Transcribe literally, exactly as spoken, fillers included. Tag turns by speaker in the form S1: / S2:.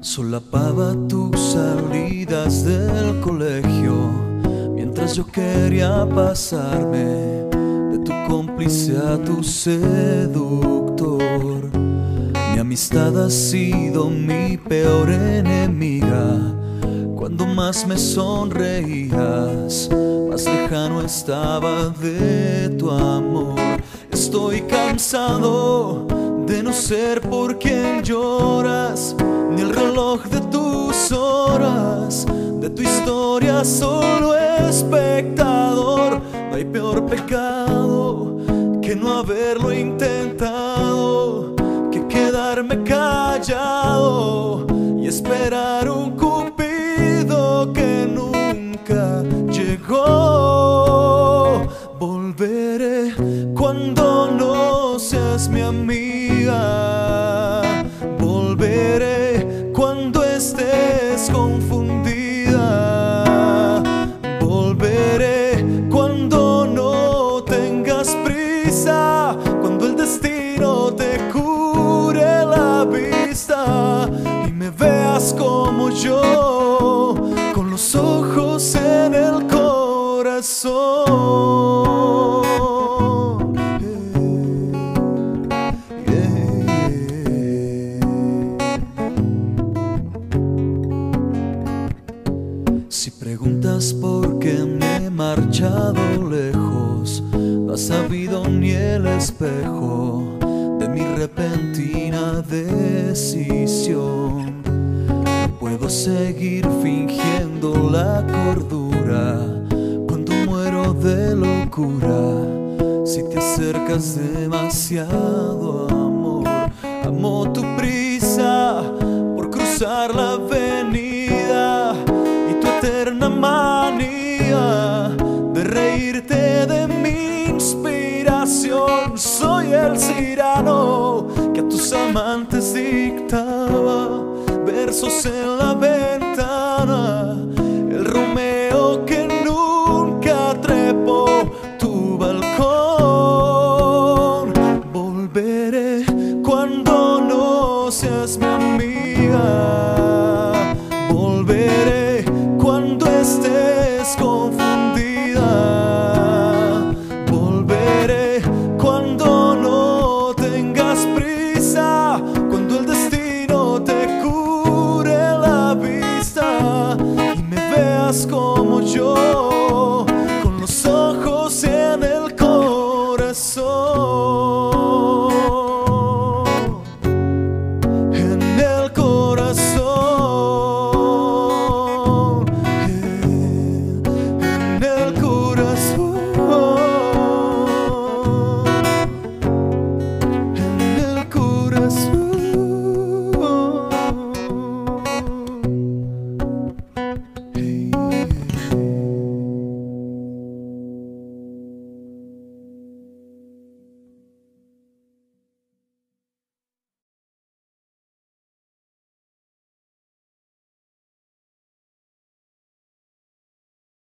S1: Solapaba tus salidas del colegio mientras yo quería pasarme de tu cómplice a tu seductor. Mi amistad ha sido mi peor enemiga. Cuando más me sonreías, más lejano estaba de tu amor. Estoy cansado de no ser por quien lloras, ni el reloj de tus horas, de tu historia solo espectador. No hay peor pecado que no haberlo intentado, que quedarme callado y esperar un cupido que nunca llegó. Volveré cuando no seas mi amiga, volveré cuando estés confundida, volveré cuando no tengas prisa, cuando el destino te cure la vista y me veas como yo, con los ojos en el corazón. Si preguntas por qué me he marchado lejos, no has sabido ni el espejo de mi repentina decisión. No puedo seguir fingiendo la cordura cuando muero de locura. Si te acercas demasiado, amor, amo tu prisa por cruzar la avenida, eterna manía de reírte de mi inspiración. Soy el cirano que a tus amantes dictaba versos en la ventana.